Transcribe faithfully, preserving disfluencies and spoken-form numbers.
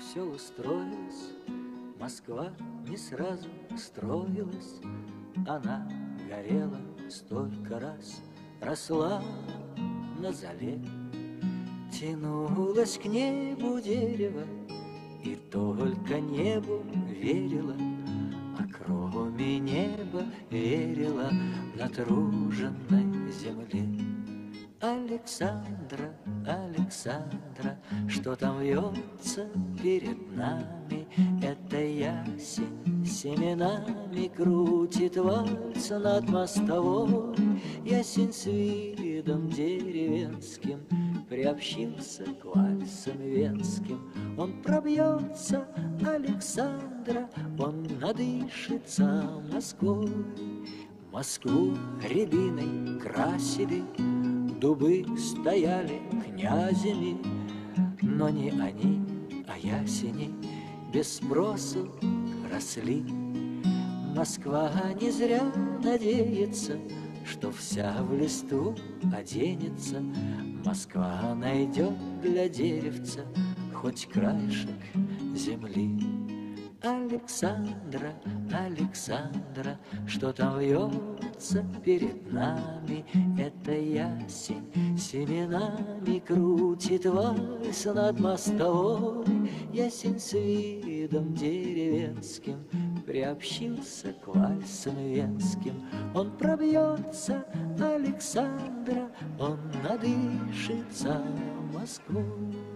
все устроилось. Москва не сразу строилась, она горела столько раз, росла на зале. Тянулось к небу дерево, и только небу верила, а кроме неба верила натруженной земле. Александра, Александра, что там вьется перед нами? Это ясень семенами крутит вальс над мостовой. Ясень с видом деревенским приобщился к вальсам венским. Он пробьется, Александра, он надышится Москвой. Москву рябиной красили, дубы стояли князями, но не они, а ясени без спросу росли. Москва не зря надеется, что вся в листву оденется. Москва найдет для деревца хоть краешек земли. Александра, Александра, что там вьется перед нами? Это ясень семенами крутит вальс над мостовой. Ясень с видом деревенским приобщился к вальсам венским. Он пробьется, Александра, он надышится Москвой.